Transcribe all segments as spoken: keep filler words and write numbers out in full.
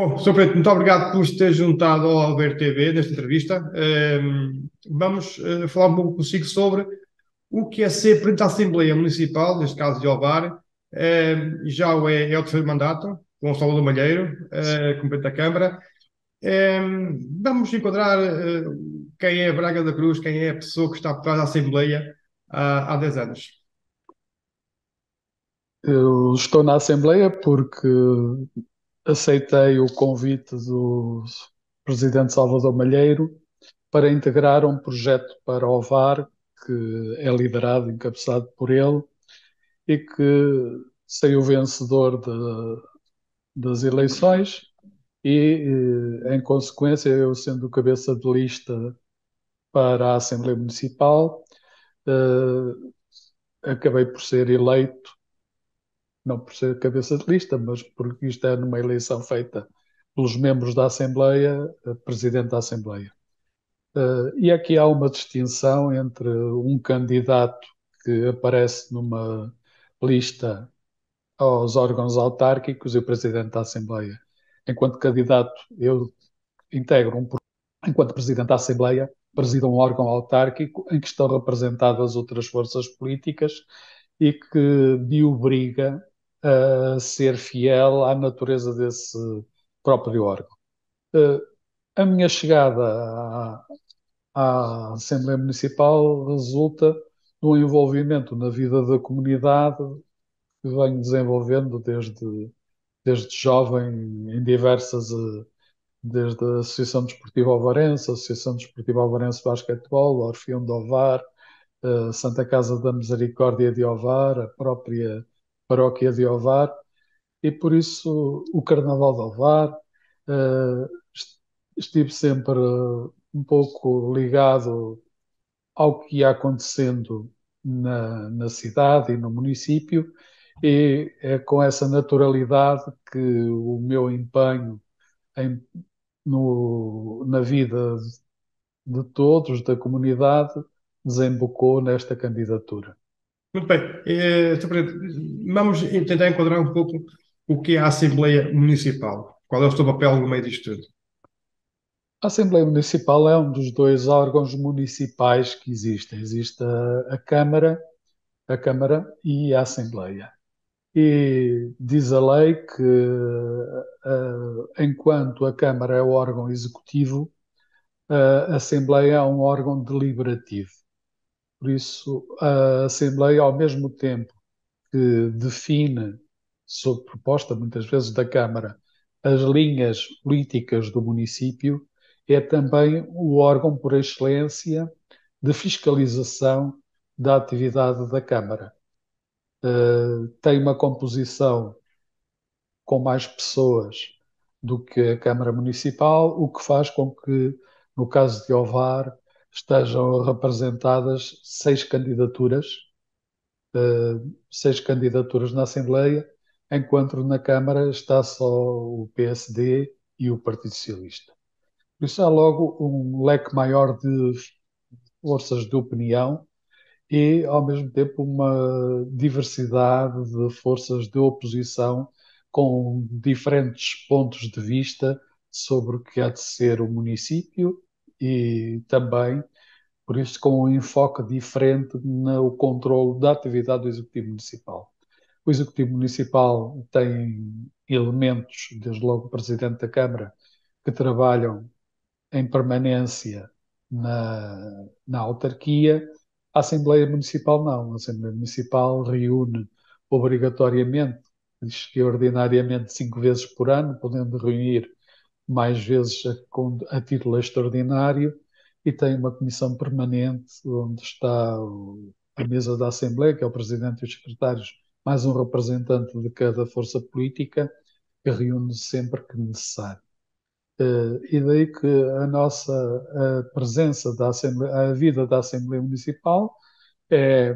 Bom, senhor Preto, muito obrigado por se ter juntado ao Alberto T V nesta entrevista. Ehm, vamos eh, falar um pouco consigo sobre o que é ser Presidente da Assembleia Municipal, neste caso de Ovar. Ehm, já o é, é o terceiro mandato, com o Salvador Malheiro, eh, como Presidente da Câmara. Ehm, vamos enquadrar eh, quem é Braga da Cruz, quem é a pessoa que está por trás da Assembleia há, há dez anos. Eu estou na Assembleia porque aceitei o convite do Presidente Salvador Malheiro para integrar um projeto para o Ovar, que é liderado, encabeçado por ele, e que saiu vencedor de- das eleições e, eh, em consequência, eu sendo cabeça de lista para a Assembleia Municipal, eh, acabei por ser eleito, não por ser cabeça de lista, mas porque isto é numa eleição feita pelos membros da Assembleia, eh, Presidente da Assembleia. Eh, E aqui há uma distinção entre um candidato que aparece numa lista aos órgãos autárquicos e o Presidente da Assembleia. Enquanto candidato, eu integro um, enquanto Presidente da Assembleia, presido um órgão autárquico em que estão representadas outras forças políticas e que me obriga a ser fiel à natureza desse próprio órgão. Eh, A minha chegada à, à Assembleia Municipal resulta de um envolvimento na vida da comunidade que venho desenvolvendo desde, desde jovem em diversas, eh, desde a Associação Desportiva Ovarense, a Associação Desportiva Ovarense Basquetebol, Orfeão de Ovar, a Santa Casa da Misericórdia de Ovar, a própria Paróquia de Ovar, e por isso o Carnaval de Ovar. eh, est- Estive sempre eh, um pouco ligado ao que ia acontecendo na, na cidade e no município, e é com essa naturalidade que o meu empenho em- no- na vida de todos, da comunidade, desembocou nesta candidatura. Muito bem. Eh, senhor Preto, vamos tentar enquadrar um pouco o que é a Assembleia Municipal. Qual é o seu papel no meio disto tudo? A Assembleia Municipal é um dos dois órgãos municipais que existem. Existe a, a Câmara, a Câmara e a Assembleia. E diz a lei que, eh, enquanto a Câmara é o órgão executivo, a Assembleia é um órgão deliberativo. Por isso, a Assembleia, ao mesmo tempo que define, sob proposta muitas vezes da Câmara, as linhas políticas do município, é também o órgão por excelência de fiscalização da atividade da Câmara. Eh, tem uma composição com mais pessoas do que a Câmara Municipal, o que faz com que, no caso de Ovar, estejam representadas seis candidaturas, eh, seis candidaturas na Assembleia, enquanto na Câmara está só o P S D e o Partido Socialista. Por isso há logo um leque maior de forças de opinião e, ao mesmo tempo, uma diversidade de forças de oposição com diferentes pontos de vista sobre o que há de ser o município e também, por isso, com um enfoque diferente no controle da atividade do Executivo Municipal. O Executivo Municipal tem elementos, desde logo o Presidente da Câmara, que trabalham em permanência na, na autarquia. A Assembleia Municipal não. A Assembleia Municipal reúne obrigatoriamente, diz que ordinariamente cinco vezes por ano, podendo reunir mais vezes a, com- a título extraordinário, e tem uma comissão permanente onde está o- a mesa da Assembleia, que é o Presidente e os secretários, mais um representante de cada força política, que reúne sempre que necessário. Eh, E daí que a nossa a presença da Assembleia, a vida da Assembleia Municipal é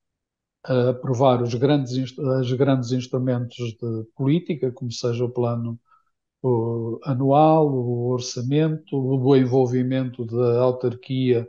eh, aprovar os grandes, inst- os grandes instrumentos de política, como seja o plano o anual, o orçamento, o envolvimento da autarquia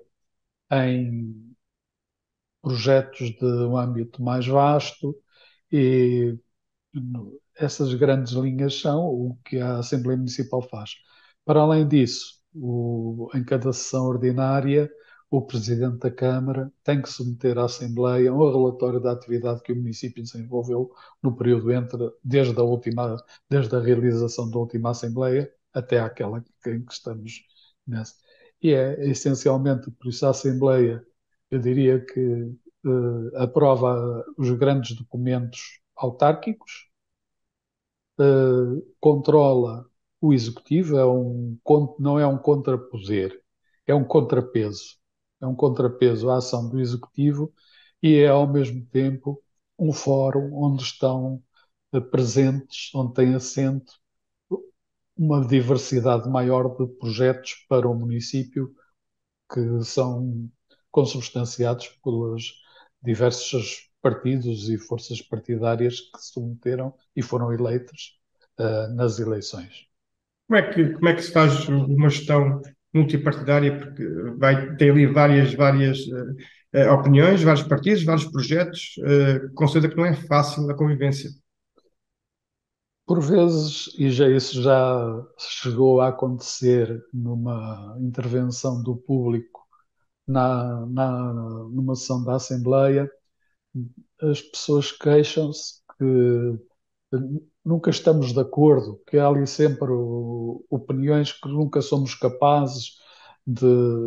em projetos de um âmbito mais vasto e essas grandes linhas são o que a Assembleia Municipal faz. Para além disso, o- em cada sessão ordinária, o Presidente da Câmara tem que submeter à Assembleia um relatório da atividade que o município desenvolveu no período entre, desde a última, desde a realização da última Assembleia até àquela em que estamos nessa. E é essencialmente por isso a Assembleia, eu diria que eh, aprova os grandes documentos autárquicos, eh, controla o executivo, é um, con- não é um contrapoder, é um contrapeso. É um contrapeso à ação do executivo e é, ao mesmo tempo, um fórum onde estão eh, presentes, onde tem assento uma diversidade maior de projetos para o município que são consubstanciados pelos diversos partidos e forças partidárias que se submeteram e foram eleitos uh, nas eleições. Como é que, como é que se faz uma gestão multipartidária? Porque vai, tem ali várias, várias eh, eh, opiniões, vários partidos, vários projetos, uh, com certeza que não é fácil a convivência. Por vezes, e já isso já chegou a acontecer numa intervenção do público na, na, numa sessão da Assembleia, as pessoas queixam-se que nunca estamos de acordo, que há ali sempre o- opiniões que nunca somos capazes de,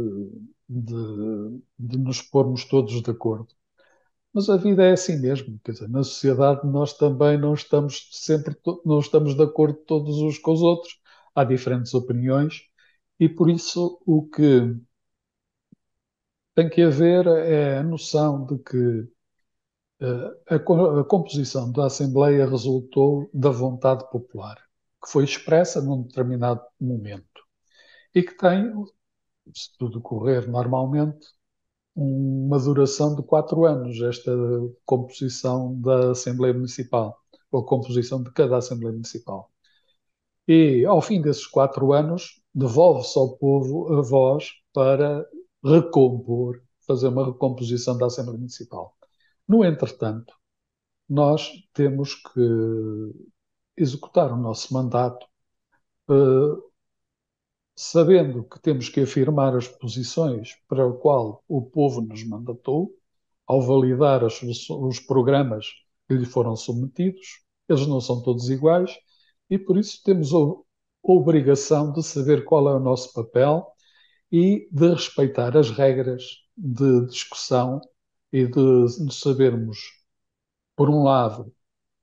de, de nos pormos todos de acordo. Mas a vida é assim mesmo, quer dizer, na sociedade nós também não estamos sempre, to- não estamos de acordo todos uns com os outros, há diferentes opiniões e por isso o que tem que haver é a noção de que eh, a, co- a composição da Assembleia resultou da vontade popular, que foi expressa num determinado momento e que tem, se tudo correr normalmente, uma duração de quatro anos, esta composição da Assembleia Municipal, ou a composição de cada Assembleia Municipal. E, ao fim desses quatro anos, devolve-se ao povo a voz para recompor, fazer uma recomposição da Assembleia Municipal. No entretanto, nós temos que executar o nosso mandato, eh, sabendo que temos que afirmar as posições para o qual o povo nos mandatou, ao validar as, os programas que lhe foram submetidos. Eles não são todos iguais e, por isso, temos a obrigação de saber qual é o nosso papel e de respeitar as regras de discussão e de, de sabermos, por um lado,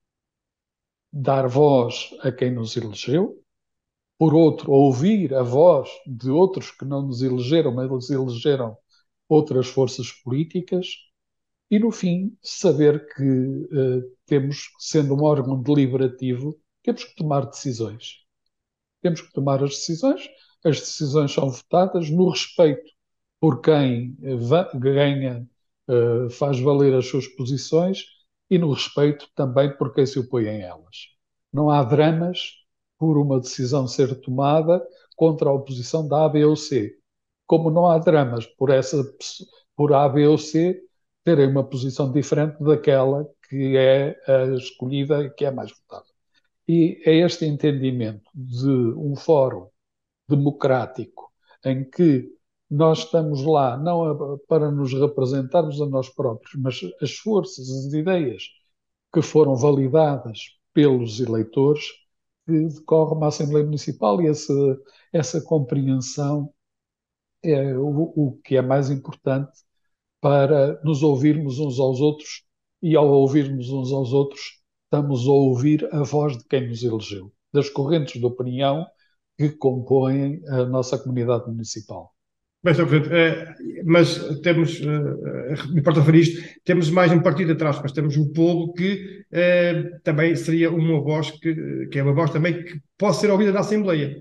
dar voz a quem nos elegeu, por outro, ouvir a voz de outros que não nos elegeram, mas eles elegeram outras forças políticas, e, no fim, saber que uh, temos, sendo um órgão deliberativo, temos que tomar decisões. Temos que tomar as decisões, as decisões são votadas no respeito por quem uh, ganha, uh, faz valer as suas posições e no respeito também por quem se opõe a elas. Não há dramas por uma decisão ser tomada contra a oposição da A, B ou C. Como não há dramas por essa por A, B ou C terem uma posição diferente daquela que é a escolhida e que é mais votada. E é este entendimento de um fórum democrático em que nós estamos lá não a, para nos representarmos a nós próprios, mas as forças, as ideias que foram validadas pelos eleitores, que decorre uma Assembleia Municipal e essa, essa compreensão é o, o que é mais importante para nos ouvirmos uns aos outros e, ao ouvirmos uns aos outros, estamos a ouvir a voz de quem nos elegeu, das correntes de opinião que compõem a nossa comunidade municipal. Bem, senhor Presidente, eh, mas temos, eh, me importa referir isto, temos mais um partido atrás, mas temos o povo que eh, também seria uma voz que, que é uma voz também que pode ser ouvida na Assembleia.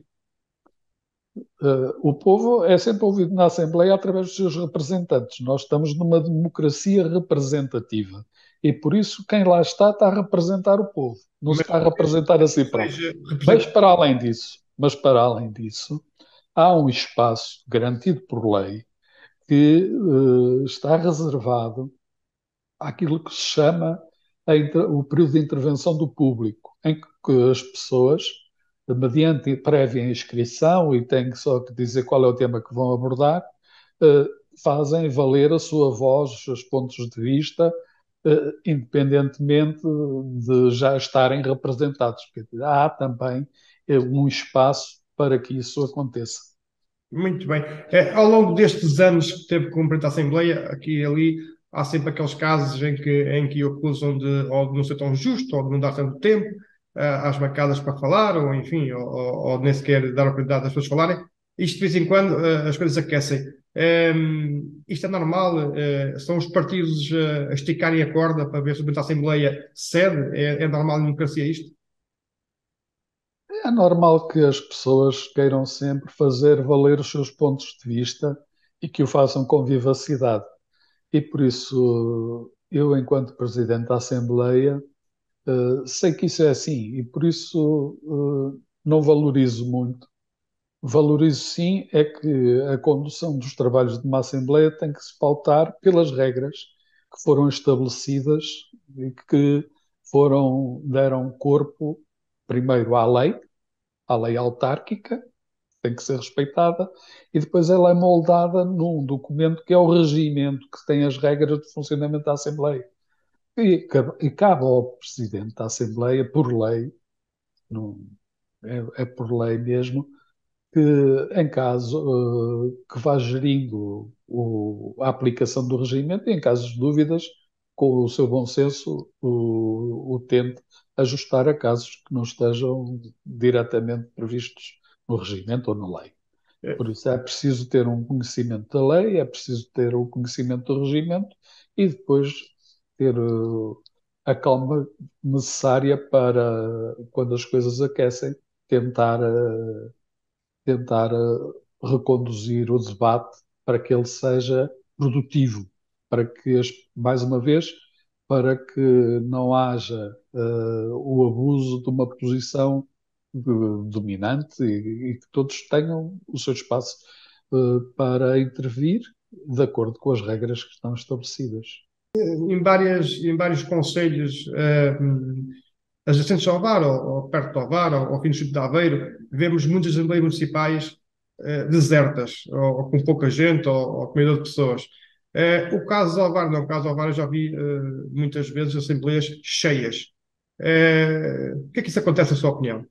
Uh, o povo é sempre ouvido na Assembleia através dos seus representantes. Nós estamos numa democracia representativa e por isso quem lá está está a representar o povo, não se Mas está a representar a si próprio. seja Mas representante. para além disso, mas para além disso, há um espaço garantido por lei que uh, está reservado àquilo que se chama a inter- o período de intervenção do público, em que, que as pessoas, mediante prévia inscrição, e têm só que dizer qual é o tema que vão abordar, eh, fazem valer a sua voz, os seus pontos de vista, eh, independentemente de já estarem representados. Porque há também eh, um espaço para que isso aconteça. Muito bem. É, ao longo destes anos que teve como presidente da Assembleia, aqui e ali, há sempre aqueles casos em que, em que o acusam de, ou de não ser tão justo, ou de não dar tanto tempo, ah, às bancadas para falar, ou enfim, ou, ou, ou nem sequer dar a oportunidade das pessoas falarem. Isto, de vez em quando, ah, as coisas aquecem. Ehm, isto é normal? Eh, são os partidos ah, a esticarem a corda para ver se o presidente da Assembleia cede? É, é normal em democracia isto? É normal que as pessoas queiram sempre fazer valer os seus pontos de vista e que o façam com vivacidade. E por isso, eu, enquanto Presidente da Assembleia, eh, sei que isso é assim e por isso eh, não valorizo muito. Valorizo sim é que a condução dos trabalhos de uma Assembleia tem que se pautar pelas regras que foram estabelecidas e que foram, deram corpo primeiro à lei, à lei autárquica, tem que ser respeitada, e depois ela é moldada num documento que é o regimento, que tem as regras de funcionamento da Assembleia. E, cabe- e cabe ao Presidente da Assembleia, por lei, não, é, é por lei mesmo, que em caso eh, que vá gerindo o- a aplicação do regimento e em casos de dúvidas, com o seu bom senso, o, o tente ajustar a casos que não estejam diretamente previstos no regimento ou na lei. Por isso é preciso ter um conhecimento da lei, é preciso ter o conhecimento do regimento e depois ter eh, a calma necessária para, quando as coisas aquecem, tentar, eh, tentar eh, reconduzir o debate para que ele seja produtivo, para que, as- mais uma vez, para que não haja eh, o abuso de uma posição de- dominante e, e que todos tenham o seu espaço eh, para intervir de acordo com as regras que estão estabelecidas. Em várias, em vários conselhos eh, adjacentes ao VAR, ou, ou perto do VAR, ou ao fim do Distrito de Aveiro, vemos muitas assembleias municipais eh, desertas, ou, ou com pouca gente, ou, ou com medo de pessoas. Eh, o caso do Alvar, não, o caso do Alvar eu já vi eh, muitas vezes assembleias cheias. Eh, o que é que isso acontece, na sua opinião?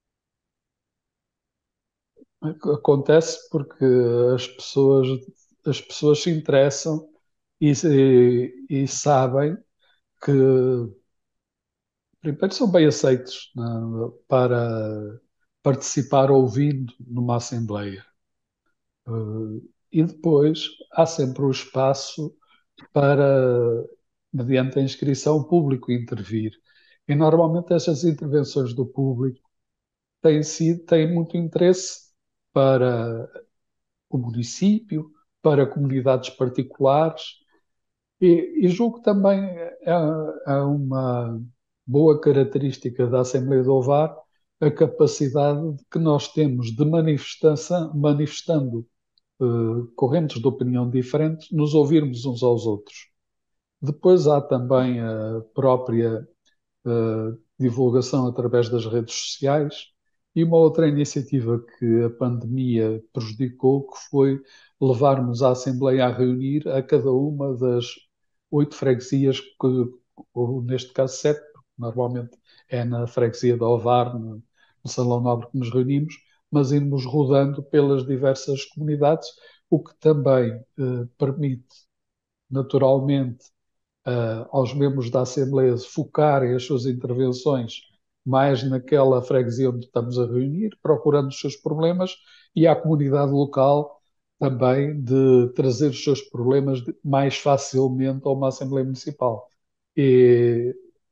Acontece porque as pessoas, as pessoas se interessam e, e, e sabem que, primeiro, são bem aceitos, né, para participar ouvindo numa Assembleia. Eh, e depois há sempre o espaço para, mediante a inscrição, o público intervir. E normalmente essas intervenções do público têm sido, têm muito interesse para o município, para comunidades particulares. E, e julgo também é, é uma boa característica da Assembleia do Ovar a capacidade de que nós temos de manifestação, manifestando eh, correntes de opinião diferentes, nos ouvirmos uns aos outros. Depois há também a própria eh, divulgação através das redes sociais e uma outra iniciativa que a pandemia prejudicou, que foi levarmos a Assembleia a reunir a cada uma das oito freguesias, que, ou neste caso sete, porque normalmente é na freguesia de Ovar, no, no Salão Nobre que nos reunimos, mas irmos rodando pelas diversas comunidades, o que também eh, permite naturalmente uh, aos membros da Assembleia focarem as suas intervenções mais naquela freguesia onde estamos a reunir, procurando os seus problemas, e à comunidade local também de trazer os seus problemas de- mais facilmente a uma Assembleia Municipal. E,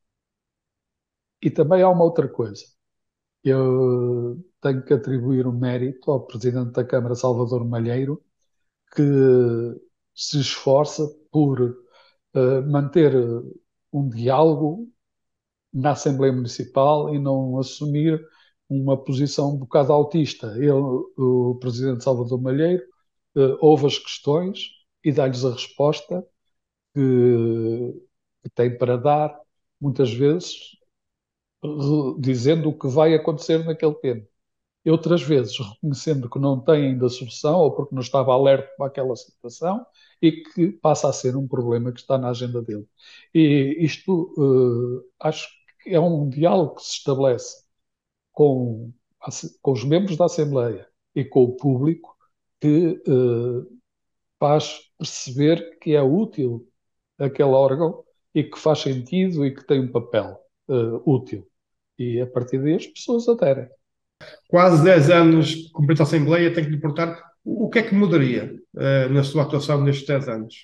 e também há uma outra coisa. Eu tenho que atribuir o mérito ao Presidente da Câmara, Salvador Malheiro, que se esforça por uh, manter um diálogo na Assembleia Municipal e não assumir uma posição um bocado autista. Ele, o Presidente Salvador Malheiro, eh, ouve as questões e dá-lhes a resposta que, que tem para dar, muitas vezes re- dizendo o que vai acontecer naquele tema. E outras vezes reconhecendo que não tem ainda solução ou porque não estava alerta para aquela situação e que passa a ser um problema que está na agenda dele. E isto, eh, acho que é um diálogo que se estabelece com, a- com os membros da Assembleia e com o público que eh, faz perceber que é útil aquele órgão e que faz sentido e que tem um papel eh, útil. E a partir daí as pessoas aderem. Quase dez anos como presidente da Assembleia, tem que lhe perguntar o, o que é que mudaria eh, na sua atuação nestes dez anos?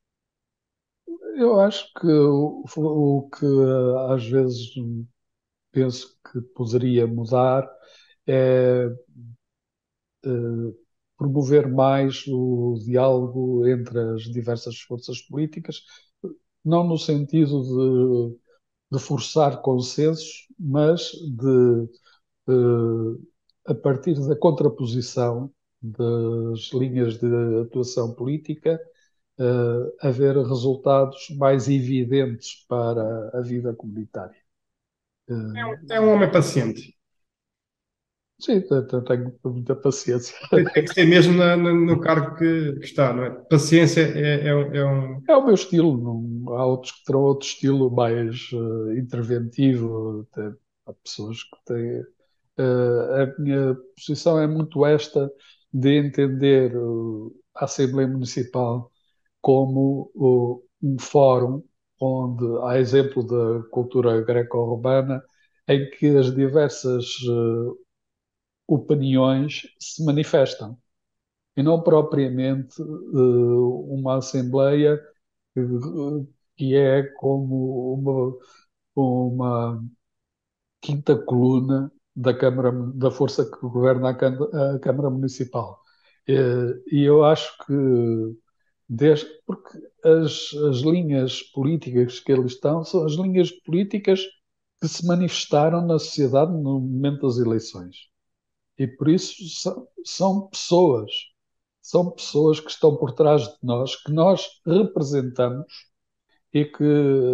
Eu acho que o, o que eh, às vezes penso que poderia mudar é eh, promover mais o diálogo entre as diversas forças políticas, não no sentido de, de forçar consensos, mas de, eh, a partir da contraposição das linhas de atuação política, eh, haver resultados mais evidentes para a vida comunitária. É Eh, um homem paciente. sim, te- te- tenho muita paciência. Tem que ser mesmo na- na- no cargo que, que está, não é? Paciência é, é um. é um- É o meu estilo, não, há outros que terão outro estilo mais eh, interventivo, até, há pessoas que têm. eh, a minha posição é muito esta de entender eh, a Assembleia Municipal como o- um fórum onde, há exemplo da cultura greco-romana, em que as diversas eh, opiniões se manifestam, e não propriamente eh, uma Assembleia que, que é como uma, uma quinta coluna da Câmara, da força que governa a Câmara, a Câmara Municipal. Eh, E eu acho que, desde, porque as, as linhas políticas que eles estão são as linhas políticas que se manifestaram na sociedade no momento das eleições. E por isso são, são pessoas, são pessoas que estão por trás de nós, que nós representamos e que,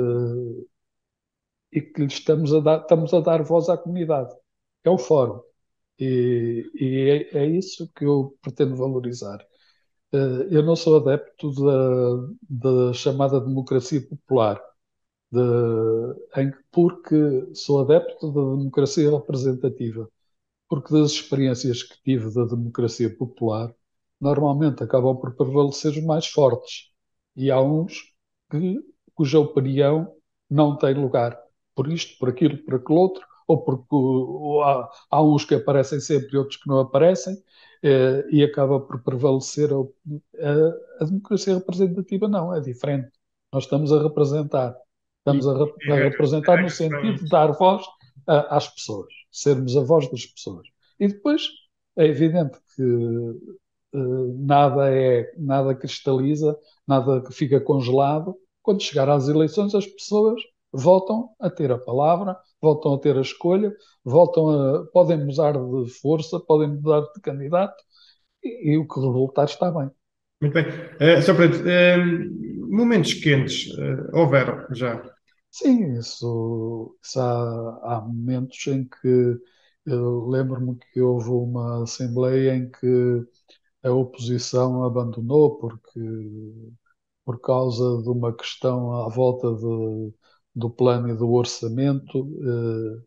e que lhe estamos a dar, estamos a dar voz à comunidade. É o fórum. E, e é, é isso que eu pretendo valorizar. Eh, Eu não sou adepto da, da chamada democracia popular, de, em, porque sou adepto da democracia representativa, porque das experiências que tive da democracia popular, normalmente acabam por prevalecer os mais fortes. E há uns que, cuja opinião não tem lugar. Por isto, por aquilo, por aquele outro, ou porque ou há, há uns que aparecem sempre e outros que não aparecem, eh, e acaba por prevalecer a, a, a democracia representativa. Não, é diferente. Nós estamos a representar. e Estamos a, re- tem a regras, tem representar no regras sentido de para. dar voz a- às pessoas, sermos a voz das pessoas. E depois é evidente que eh, nada é, nada cristaliza, nada que fica congelado. Quando chegar às eleições, as pessoas voltam a ter a palavra, voltam a ter a escolha, voltam a, podem mudar de força, podem mudar de candidato e, e o que resultar está bem. Muito bem. Eh, Sr. Presidente, eh, momentos quentes, eh, houveram já. Sim, isso, isso há, há momentos em que eu lembro-me que houve uma assembleia em que a oposição abandonou porque por causa de uma questão à volta de- do plano e do orçamento. eh,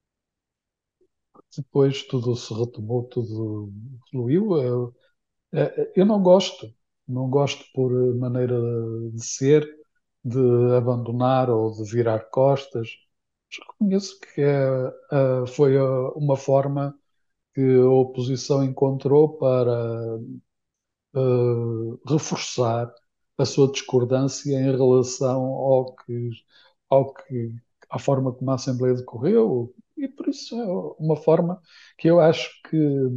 Depois tudo se retomou, tudo fluiu. Eu, eh, eu não gosto, não gosto por maneira de ser, de abandonar ou de virar costas. Mas reconheço que é, eh, foi eh, uma forma que a oposição encontrou para eh, reforçar a sua discordância em relação ao que, ao que, à forma como a Assembleia decorreu, e por isso é uma forma que eu acho que,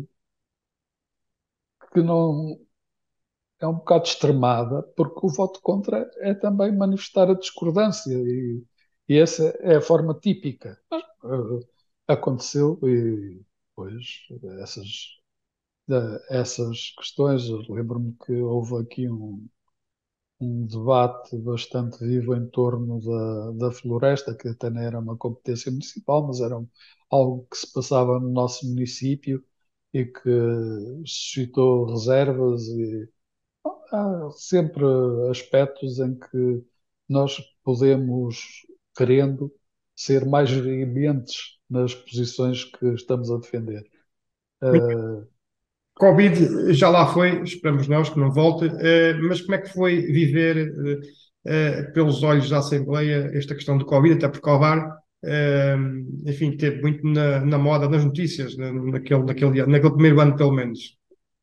que não é um bocado extremada, porque o voto contra é também manifestar a discordância, e, e essa é a forma típica. Mas, eh, aconteceu e depois essas, eh, essas questões, eu lembro-me que houve aqui um um debate bastante vivo em torno da, da floresta, que até não era uma competência municipal, mas era um- algo que se passava no nosso município e que suscitou reservas e há sempre aspectos em que nós podemos, querendo, ser mais veementes nas posições que estamos a defender. Uh, Covid já lá foi, esperamos nós que não volte, eh, mas como é que foi viver eh, eh, pelos olhos da Assembleia esta questão do Covid, até porque o VAR, eh, enfim, teve muito na, na moda, nas notícias, na- naquele, naquele, dia- naquele primeiro ano, pelo menos.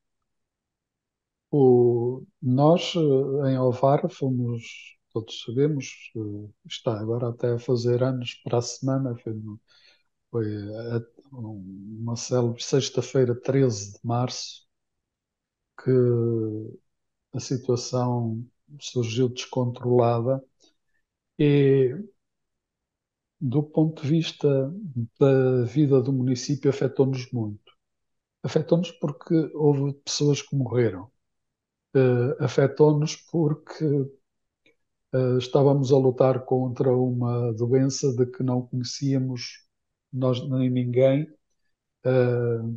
o, nós, uh, em Ovar, fomos, todos sabemos, uh, está agora até a fazer anos para a semana, foi, no- foi a- um- uma célebre sexta-feira, treze de março, que a situação surgiu descontrolada e, do ponto de vista da vida do município, afetou-nos muito. Afetou-nos porque houve pessoas que morreram. Eh, afetou-nos porque eh, estávamos a lutar contra uma doença de que não conhecíamos, nós nem ninguém, eh,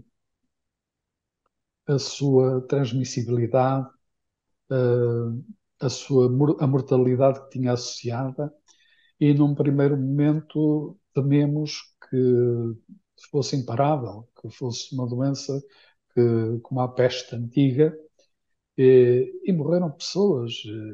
a sua transmissibilidade, eh, a sua mor- a mortalidade que tinha associada, e num primeiro momento tememos que fosse imparável, que fosse uma doença que, como a peste antiga, e, e morreram pessoas.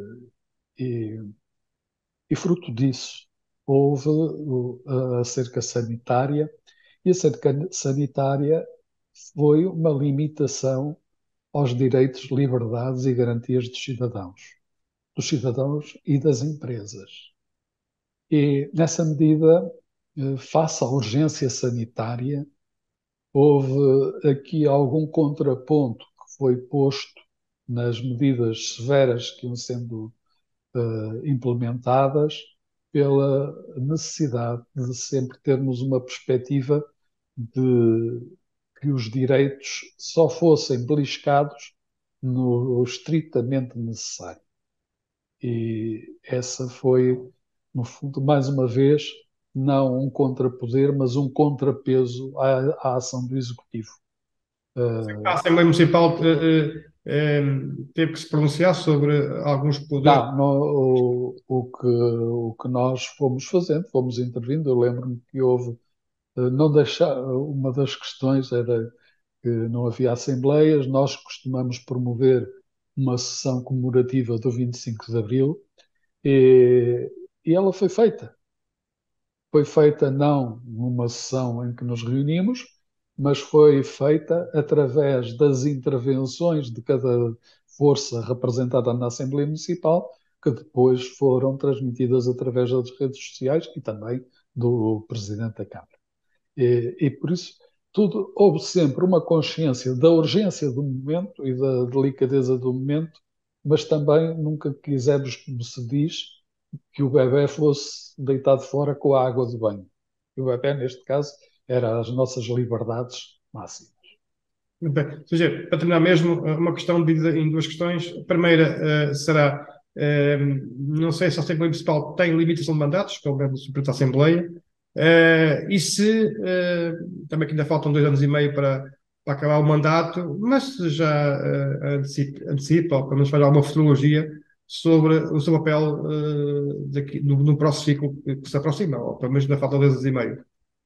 E, e fruto disso houve o- a cerca sanitária, e a cerca sanitária foi uma limitação aos direitos, liberdades e garantias dos cidadãos, dos cidadãos e das empresas. E, nessa medida, eh, face à urgência sanitária, houve aqui algum contraponto que foi posto nas medidas severas que iam sendo eh, implementadas, pela necessidade de sempre termos uma perspectiva de que os direitos só fossem beliscados no estritamente necessário. E essa foi, no fundo, mais uma vez, não um contrapoder, mas um contrapeso à, à ação do Executivo. A Uh, Assembleia Municipal eh, eh, teve que se pronunciar sobre alguns poderes. não, não, o, o que, o que nós fomos fazendo, fomos intervindo. Eu lembro-me que houve, uh, não deixar, uma das questões era que não havia assembleias. Nós costumamos promover uma sessão comemorativa do vinte e cinco de Abril e, e ela foi feita. Foi feita não numa sessão em que nos reunimos, mas foi feita através das intervenções de cada força representada na Assembleia Municipal, que depois foram transmitidas através das redes sociais e também do Presidente da Câmara. E, e por isso tudo houve sempre uma consciência da urgência do momento e da delicadeza do momento, mas também nunca quisemos, como se diz, que o bebé fosse deitado fora com a água do banho. E o bebé, neste caso, era as nossas liberdades máximas. Muito bem. Ou seja, para terminar mesmo, eh, uma questão dividida em duas questões. A primeira eh, será, eh, não sei se a Assembleia Municipal tem limitação de mandatos, pelo menos o Presidente da Assembleia, eh, e se, eh, também que ainda faltam dois anos e meio para, para acabar o mandato, mas se já eh, antecipa, antecipa, ou pelo menos faz alguma futurologia sobre o seu papel eh, daqui, no, no próximo ciclo que se aproxima, ou pelo menos ainda faltam dois anos e meio.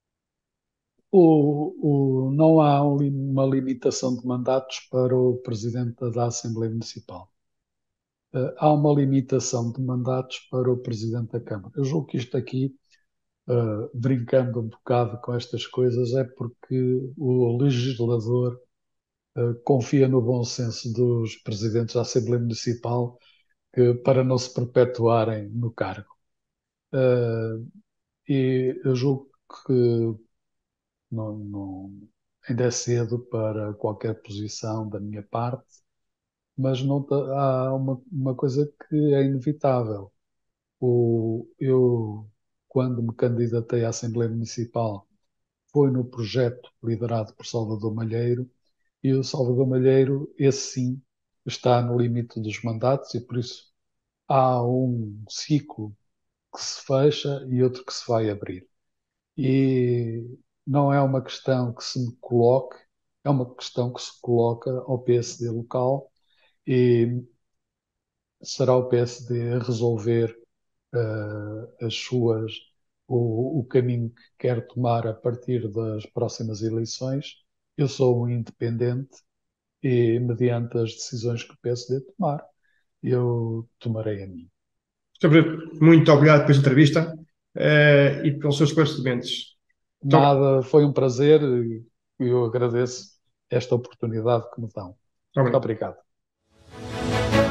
O, o, não há um li- uma limitação de mandatos para o Presidente da Assembleia Municipal. Eh, há uma limitação de mandatos para o Presidente da Câmara. Eu julgo que isto aqui, eh, brincando um bocado com estas coisas, é porque o legislador eh, confia no bom senso dos presidentes da Assembleia Municipal, que, para não se perpetuarem no cargo. Eh, e eu julgo que não, não- ainda é cedo para qualquer posição da minha parte, mas não ta- há uma, uma coisa que é inevitável. O, eu, quando me candidatei à Assembleia Municipal, foi no projeto liderado por Salvador Malheiro, e o Salvador Malheiro, esse sim, está no limite dos mandatos, e por isso há um ciclo que se fecha e outro que se vai abrir. E não é uma questão que se me coloque, é uma questão que se coloca ao P S D local e será o P S D a resolver uh, as suas, o, o caminho que quer tomar a partir das próximas eleições. Eu sou um independente e, mediante as decisões que o P S D tomar, eu tomarei a minha. senhor Presidente, muito obrigado pela entrevista eh, e pelos seus esclarecimentos. Muito obrigado. Nada, foi um prazer e eu agradeço esta oportunidade que me dão. Muito Muito obrigado. obrigado.